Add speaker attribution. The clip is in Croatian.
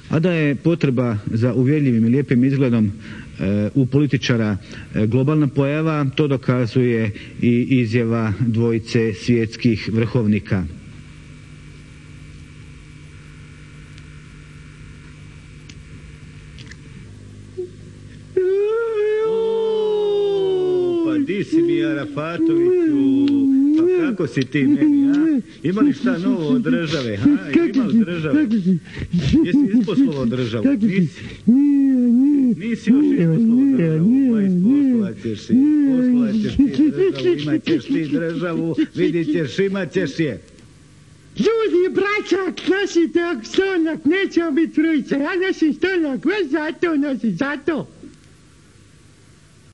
Speaker 1: A da je potreba za uvjerljivim i lijepim izgledom u političara globalna pojava, to dokazuje i izjava dvojice svjetskih vrhovnika.
Speaker 2: Pa di si mi, Arafatoviću? Pa kako si ti meni, a? Ima li šta novo od države, ha? Ima od države? Jesi isposlovao državu? Nisi? Nisi još isposlovao državu? Pa isposlovat ćeš ti. Poslovat ćeš ti državu, imat ćeš ti državu, vidit ćeš, imat ćeš je.
Speaker 3: Ljudi, braćak, nosite stoljak, nećemo biti trojica. Ja nosim stoljak, već zato nosim, zato.